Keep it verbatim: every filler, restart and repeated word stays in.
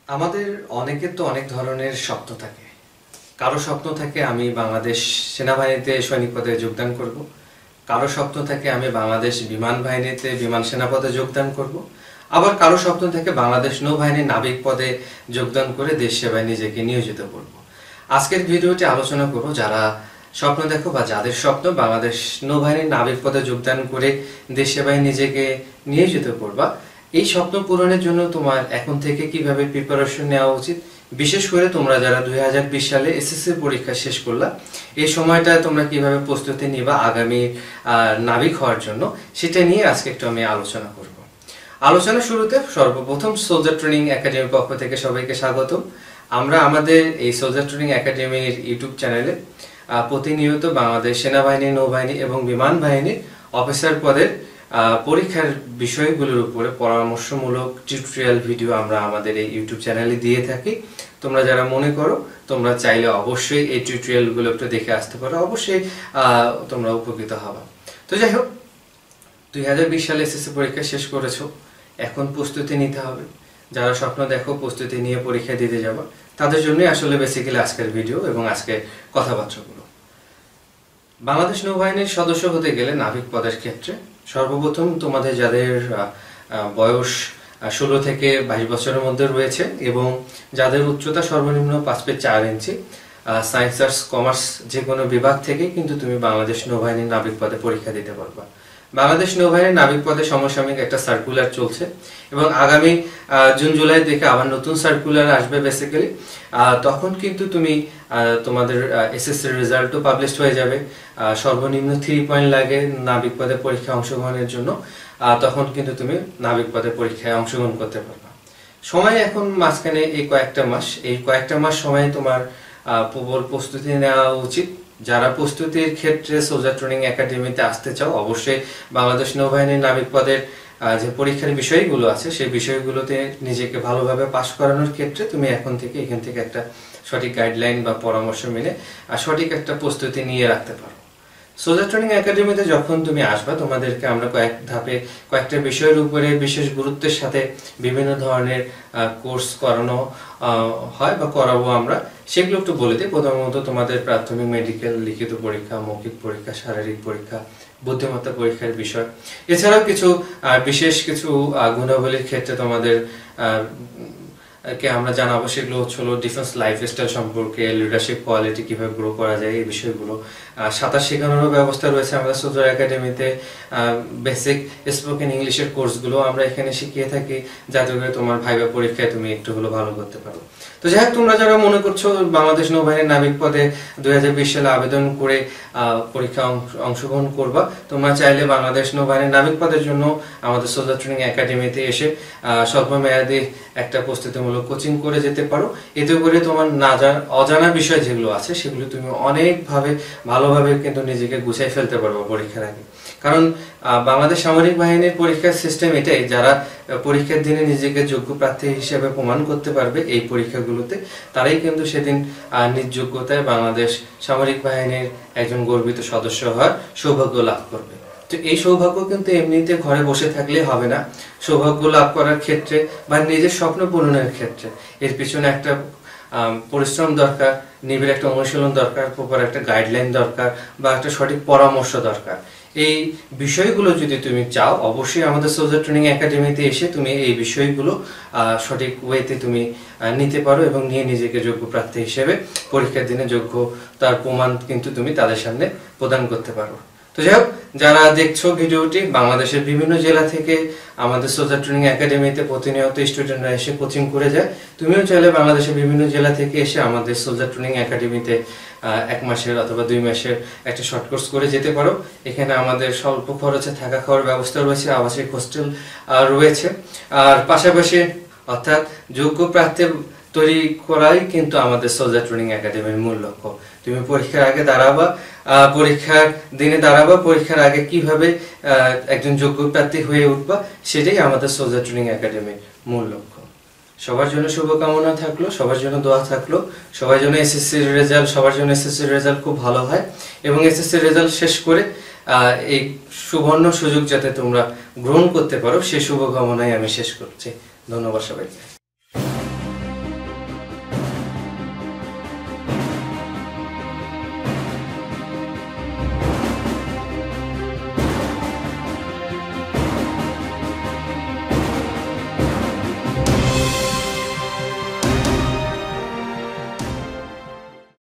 আমাদের অনেকের তো অনেক ধরনের স্বপ্ন থাকে। কারো স্বপ্ন থাকে আমি বাংলাদেশ সেনাবাহিনীতে সৈনিক পদে যোগদান করব, কারো স্বপ্ন থাকে আমি বাংলাদেশ বিমান বাহিনীতে বিমান সেনা পদে যোগদান করব, আবার কারো স্বপ্ন থাকে বাংলাদেশ নৌবাহিনীর নাবিক পদে যোগদান করে দেশ সেবায় নিজেকে নিয়োজিত করব। আজকের ভিডিওতে আলোচনা করব যারা স্বপ্ন দেখো বা যাদের স্বপ্ন বাংলাদেশ নৌবাহিনীর নাবিক পদে যোগদান করে দেশ সেবায় নিজেকে নিয়োজিত করবা, এই স্বপ্ন পূরণের জন্য তোমার এখন থেকে কিভাবে প্রিপারেশন নেওয়া উচিত, বিশেষ করে তোমরা যারা দুই হাজার বিশ সালে এসএসসি পরীক্ষা শেষ করলা, এই সময়টায় তোমরা কিভাবে প্রস্তুতি নিবা আগামী নাবিক হওয়ার জন্য, সেটা নিয়ে আজকে একটু আমি আলোচনা করব। আলোচনা শুরুতে সর্বপ্রথম সোলজার ট্রেনিং একাডেমির পক্ষ থেকে সবাইকে স্বাগতম। আমরা আমাদের এই সোলজার ট্রেনিং একাডেমির ইউটিউব চ্যানেলে প্রতিনিয়ত বাংলাদেশ সেনাবাহিনী, নৌবাহিনী এবং বিমান বাহিনীর অফিসার পদের পরীক্ষার বিষয়গুলোর উপরে পরামর্শমূলক টিউটোরিয়াল ভিডিও আমরা আমাদের এই ইউটিউব চ্যানেলে দিয়ে থাকি। তোমরা যারা মনে করো তোমরা চাইলে অবশ্যই এই টিউটোরিয়ালগুলো একটু দেখে আসতে পারো, অবশ্যই তোমরা উপকৃত হবা। তো যাই হোক, দুই হাজার বিশ সালে এসএসসি পরীক্ষা শেষ করেছো, এখন প্রস্তুতি নিতে হবে। যারা স্বপ্ন দেখো প্রস্তুতি নিয়ে পরীক্ষা দিতে যাবা, তাদের জন্যই আসলে বেসিক্যালি আজকের ভিডিও এবং আজকের কথাবার্তাগুলো। বাংলাদেশ নৌবাহিনীর সদস্য হতে গেলে নাবিক পদের ক্ষেত্রে সর্বপ্রথম তোমাদের যাদের বয়স ষোলো থেকে বাইশ বছরের মধ্যে রয়েছে এবং যাদের উচ্চতা সর্বনিম্ন পাঁচ ফিট চার ইঞ্চি, সায়েন্স, আর্টস, কমার্স যে কোনো বিভাগ থেকে কিন্তু তুমি বাংলাদেশ নৌবাহিনীর নাবিক পদে পরীক্ষা দিতে পারবা। বাংলাদেশ নৌবাহিনীর নাবিক পদে সমসাময়িক একটা সার্কুলার চলছে এবং আগামী জুন জুলাই থেকে আবার নতুন সার্কুলার আসবে বেসিক্যালি। তখন কিন্তু তুমি তোমাদের এসএসসির রেজাল্টও পাবলিশ হয়ে যাবে। সর্বনিম্ন থ্রি পয়েন্ট লাগে নাবিক পদে পরীক্ষায় অংশগ্রহণের জন্য, তখন কিন্তু তুমি নাবিক পদে পরীক্ষায় অংশগ্রহণ করতে পারবা। সময় এখন মাঝখানে এই কয়েকটা মাস, এই কয়েকটা মাস সময় তোমার প্রবল প্রস্তুতি নেওয়া উচিত। যারা প্রস্তুতির ক্ষেত্রে সোলজার ট্রেনিং একাডেমিতে আসতে চাও, অবশ্যই বাংলাদেশ নৌবাহিনীর নাবিক পদের যে পরীক্ষার বিষয়গুলো আছে সেই বিষয়গুলোতে নিজেকে ভালোভাবে পাশ করানোর ক্ষেত্রে তুমি এখন থেকে এখান থেকে একটা সঠিক গাইডলাইন বা পরামর্শ মেনে সঠিক একটা প্রস্তুতি নিয়ে রাখতে পারো। সোলজার ট্রেনিং একাডেমিতে যখন তুমি আসবা, তোমাদেরকে আমরা কয়েক ধাপে কয়েকটা বিষয়ের উপরে বিশেষ গুরুত্বের সাথে বিভিন্ন ধরনের কোর্স করানো হয় বা করাবো আমরা, সেগুলো একটু বলে দিই। প্রথমত তোমাদের প্রাথমিক মেডিকেল, লিখিত পরীক্ষা, মৌখিক পরীক্ষা, শারীরিক পরীক্ষা, বুদ্ধিমত্তা পরীক্ষার বিষয়, এছাড়াও কিছু বিশেষ কিছু গুণাবলীর ক্ষেত্রে তোমাদের কে আমরা জানাবো। সেগুলো হচ্ছিল ডিফেন্স লাইফস্টাইল সম্পর্কে, লিডারশিপ কোয়ালিটি কিভাবে গ্রো করা যায়, এই বিষয়গুলো। সাঁতার শেখানোর ব্যবস্থা রয়েছে আমাদের সোলজার একাডেমিতে। বেসিক স্পোকেন ইংলিশের কোর্সগুলো আমরা এখানে শিখিয়ে থাকি, যাতে করে তোমার ভাইবা পরীক্ষায় তুমি একটু হলো ভালো করতে পারো। তো যাই হোক, তোমরা যারা মনে করছো বাংলাদেশ নৌবাহিনীর নাবিক পদে দুই হাজার বিশ সালে আবেদন করে পরীক্ষা অংশগ্রহণ করবা, তোমরা চাইলে বাংলাদেশ নৌবাহিনীর নাবিক পদের জন্য আমাদের সোলজার ট্রেনিং একাডেমিতে এসে স্বল্প মেয়াদী একটা প্রস্তুতিমূলক কোচিং করে যেতে পারো। এতে করে তোমার না জানা অজানা বিষয় যেগুলো আছে সেগুলো তুমি অনেকভাবে ভালোভাবে কিন্তু নিজেকে গুছিয়ে ফেলতে পারবো পরীক্ষার আগে। কারণ বাংলাদেশ সামরিক বাহিনীর পরীক্ষার সিস্টেম এটাই, যারা পরীক্ষার দিনে নিজেকে যোগ্য প্রার্থী হিসেবে প্রমাণ করতে পারবে এই পরীক্ষাগুলোতে, তারাই কিন্তু সেদিন নিজ যোগ্যতায় বাংলাদেশ সামরিক বাহিনীর একজন গর্বিত সদস্য হওয়ার সৌভাগ্য লাভ করবে। তো এই সৌভাগ্য কিন্তু এমনিতে ঘরে বসে থাকলে হবে না। সৌভাগ্য লাভ করার ক্ষেত্রে বা নিজের স্বপ্ন পূরণের ক্ষেত্রে এর পিছনে একটা পরিশ্রম দরকার, নিবিড় একটা অনুশীলন দরকার, প্রপার একটা গাইডলাইন দরকার বা একটা সঠিক পরামর্শ দরকার। এই বিষয়গুলো যদি তুমি চাও, অবশ্যই আমাদের সোলজার ট্রেনিং একাডেমিতে এসে তুমি এই বিষয়গুলো সঠিক ওয়েতে তুমি নিতে পারো এবং নিয়ে নিজেকে যোগ্য প্রার্থী হিসেবে পরীক্ষার দিনে যোগ্য তার প্রমাণ কিন্তু তুমি তাদের সামনে প্রদান করতে পারো। তো যাই হোক, যারা দেখছো ভিডিওটি বাংলাদেশের বিভিন্ন জেলা থেকে আমাদের সোলজার ট্রেনিং একাডেমিতে প্রতিনিয়ত স্টুডেন্টরা এসে কোচিং করে যায়, তুমিও চাইলে বাংলাদেশের বিভিন্ন জেলা থেকে এসে আমাদের সোলজার ট্রেনিং একাডেমিতে এক মাসের অথবা দুই মাসের একটা শর্ট কোর্স করে যেতে পারো। এখানে আমাদের স্বল্প খরচে থাকা খাওয়ার ব্যবস্থা রয়েছে, আবাসিক হোস্টেল রয়েছে, আর পাশাপাশি অর্থাৎ যোগ্য প্রার্থী তৈরি করাই কিন্তু আমাদের সোলজার ট্রেনিং একাডেমির মূল লক্ষ্য। তুমি পরীক্ষার আগে দাঁড়াবা, পরীক্ষার দিনে দাঁড়াবা, পরীক্ষার আগে কিভাবে একজন যোগ্য প্রার্থী হয়ে উঠবা, সেটাই আমাদের সোলজার ট্রেনিং একাডেমির মূল লক্ষ্য। সবার জন্য শুভকামনা থাকলো, সবার জন্য দোয়া থাকলো, সবার জন্য এসএসসির রেজাল্ট সবার জন্য এসএসসির রেজাল্ট খুব ভালো হয় এবং এসএসসির রেজাল্ট শেষ করে এই সুবর্ণ সুযোগ যাতে তোমরা গ্রহণ করতে পারো, সেই শুভকামনাই আমি শেষ করছি। ধন্যবাদ সবাইকে।